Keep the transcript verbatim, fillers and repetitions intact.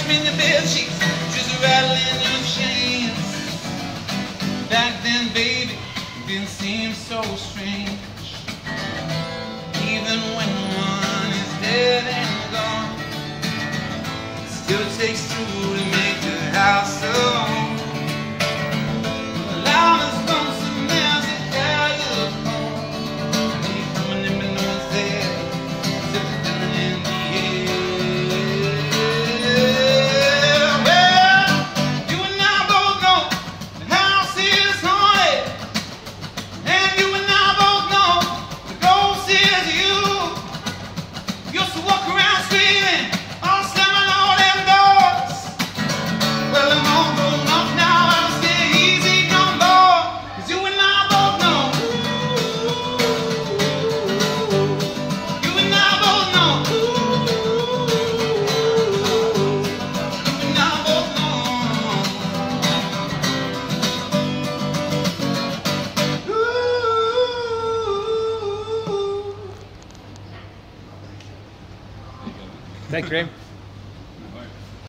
between the bed sheets, just rattling your chains. Back then, baby, it didn't seem so strange. Even when one is dead and gone, it still takes two to make the house a home. Loud as lonesome as it has a home. When you're coming in, but no one's there, except the feeling in the air. Well, you and I both know the house is haunted, and you and I both know the ghost is you. You used to walk around screaming, all slamming all them doors. Well, I'm all grown up now, I don't stay easy no more, 'cause you and I both know. You and I both know. You and I both know. Ooh. Thanks, Grim.